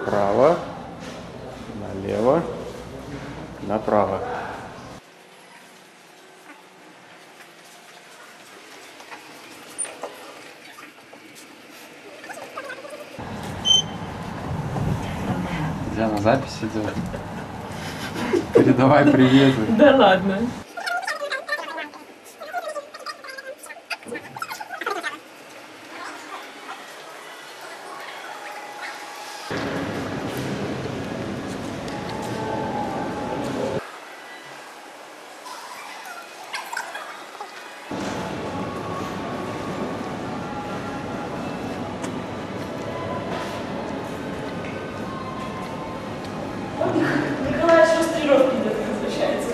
Направо, налево, направо. Диана, запись идет. Передавай привет. Да ладно. Николай аж растренировки где-то возвращается.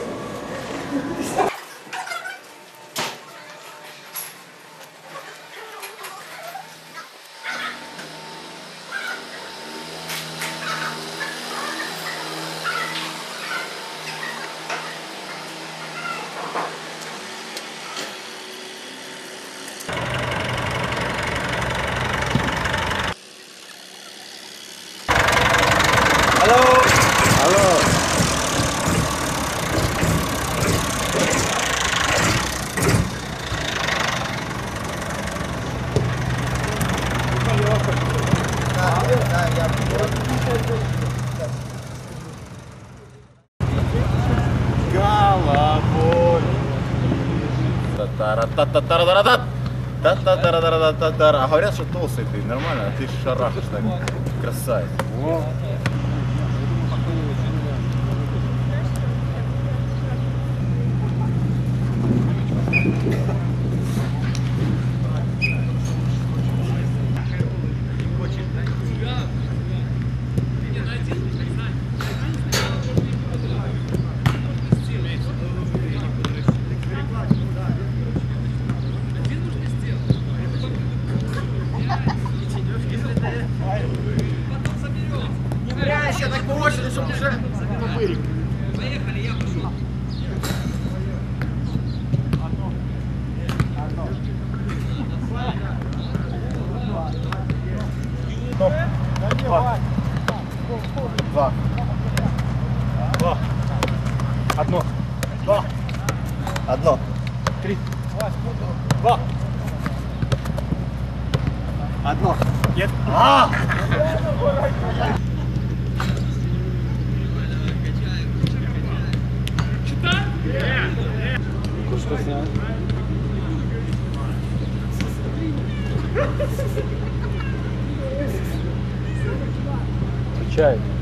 Головой. А говорят, что толстый ты, нормально, а ты шарахаешь так, красавец. Я так по очереди, чтобы уже побыли. Поехали, я пошел. Два. Два. Одно. Два. Одно. Три. Два. Одно. Нет. Что снять? Чай.